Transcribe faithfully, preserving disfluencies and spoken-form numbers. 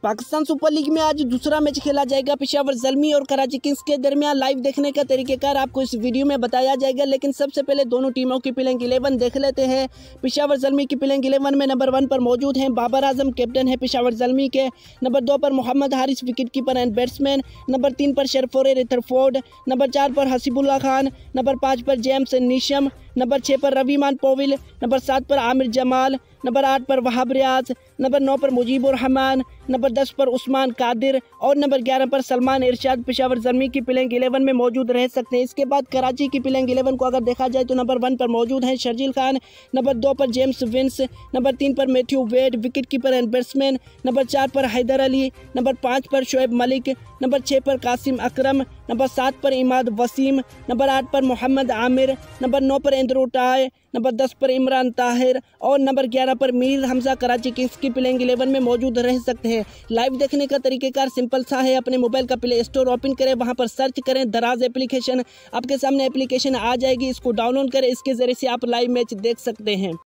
Pakistan super league में आज दूसरा मैच खेला जाएगा पेशावर ज़ल्मी और कराची किंग्स के दरमियान। लाइव देखने का तरीक़ेकार आपको इस वीडियो में बताया जाएगा, लेकिन सबसे पहले दोनों टीमों की प्लेइंग इलेवन देख लेते हैं। पेशावर ज़ल्मी की प्लेइंग इलेवन में नंबर वन पर मौजूद हैं बाबर आजम, कैप्टन है पेशावर ज़ल्मी के। नंबर दो पर Mohammad Haris, wicket keeper and batsman. Number तीन पर शरफोरे रिथरफोर्ड। नंबर चार पर हसीबुल्ला खान। नंबर पाँच पर जेम्स नीशम। नंबर छः पर रवीमान पोविल। नंबर सात पर आमिर जमाल। नंबर आठ पर वहाब रियाज। नंबर नौ पर मुजीबुर रहमान। नंबर दस पर उस्मान कादिर और नंबर ग्यारह पर सलमान इरशाद पेशावर ज़ल्मी की प्लेइंग इलेवन में मौजूद रह सकते हैं। इसके बाद कराची की प्लेइंग इलेवन को अगर देखा जाए तो नंबर वन पर मौजूद हैं शर्जील खान। नंबर दो पर जेम्स विंस। नंबर तीन पर Matthew Wade, wicket keeper and batsman. Number चार पर हैदर अली। नंबर पाँच पर शुएब मलिक। नंबर छः पर कासिम अकरम। नंबर सात पर इमाद वसीम। नंबर आठ पर मोहम्मद आमिर। नंबर नौ पर एंड्रू टाई। नंबर दस पर इमरान ताहिर और नंबर ग्यारह पर मीर हमजा कराची किंग्स की प्लेइंग इलेवन में मौजूद रह सकते हैं। लाइव देखने का तरीक़ेकार सिंपल सा है, अपने मोबाइल का प्ले स्टोर ओपन करें, वहां पर सर्च करें दराज एप्लीकेशन। आपके सामने एप्लीकेशन आ जाएगी, इसको डाउनलोड करें, इसके ज़रिए से आप लाइव मैच देख सकते हैं।